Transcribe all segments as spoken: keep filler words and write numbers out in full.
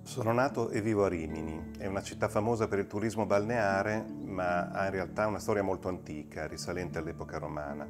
Sono nato e vivo a Rimini, è una città famosa per il turismo balneare, ma ha in realtà una storia molto antica, risalente all'epoca romana.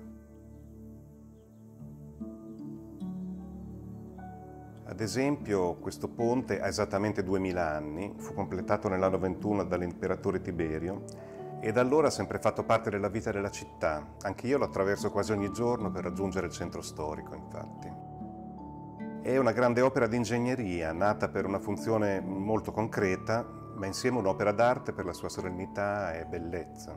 Ad esempio, questo ponte ha esattamente duemila anni, fu completato nell'anno ventuno dall'imperatore Tiberio e da allora ha sempre fatto parte della vita della città. Anche io lo attraverso quasi ogni giorno per raggiungere il centro storico, infatti. È una grande opera di ingegneria, nata per una funzione molto concreta, ma insieme un'opera d'arte per la sua serenità e bellezza.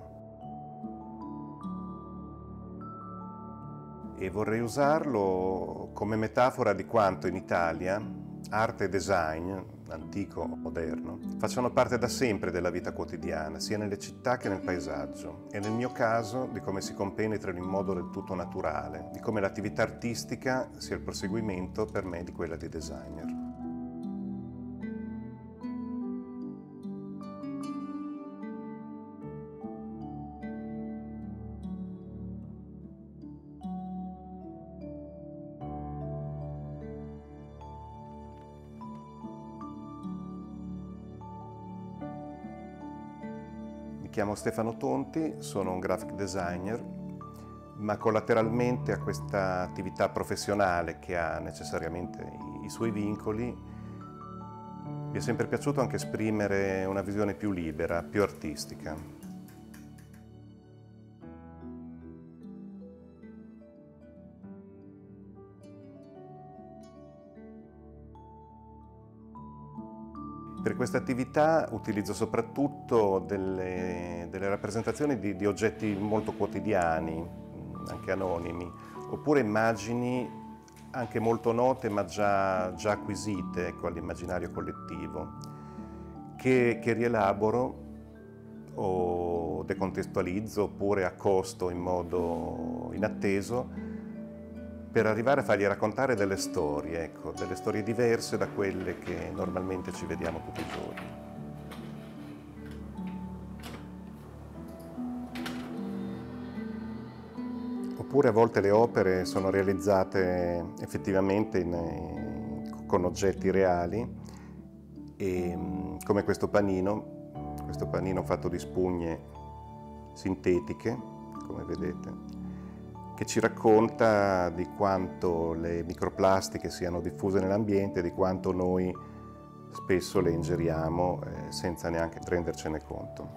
E vorrei usarlo come metafora di quanto in Italia arte e design, antico o moderno, facciano parte da sempre della vita quotidiana, sia nelle città che nel paesaggio, e nel mio caso di come si compenetrano in modo del tutto naturale, di come l'attività artistica sia il proseguimento per me di quella di designer. Mi chiamo Stefano Tonti, sono un graphic designer, ma collateralmente a questa attività professionale che ha necessariamente i, i suoi vincoli, mi è sempre piaciuto anche esprimere una visione più libera, più artistica. Per questa attività utilizzo soprattutto delle, delle rappresentazioni di, di oggetti molto quotidiani, anche anonimi, oppure immagini anche molto note ma già, già acquisite, ecco, all'immaginario collettivo, che, che rielaboro o decontestualizzo oppure accosto in modo inatteso per arrivare a fargli raccontare delle storie, ecco, delle storie diverse da quelle che normalmente ci vediamo tutti i giorni. Oppure a volte le opere sono realizzate effettivamente in, con oggetti reali, e, come questo panino, questo panino fatto di spugne sintetiche, come vedete, che ci racconta di quanto le microplastiche siano diffuse nell'ambiente e di quanto noi spesso le ingeriamo eh, senza neanche rendercene conto.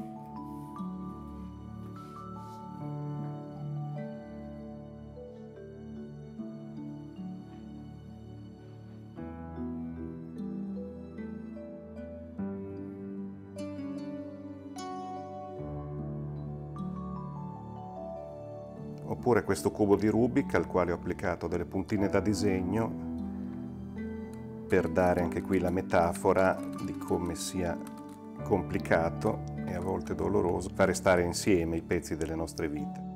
Oppure questo cubo di Rubik al quale ho applicato delle puntine da disegno per dare anche qui la metafora di come sia complicato e a volte doloroso fare stare insieme i pezzi delle nostre vite.